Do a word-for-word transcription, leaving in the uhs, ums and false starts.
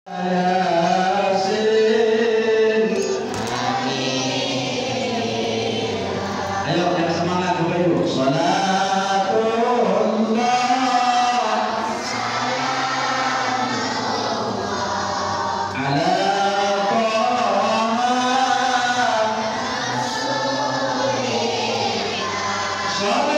Yasin. Ayo kita semangat Bapak Ibu. Salatullah ala Taha.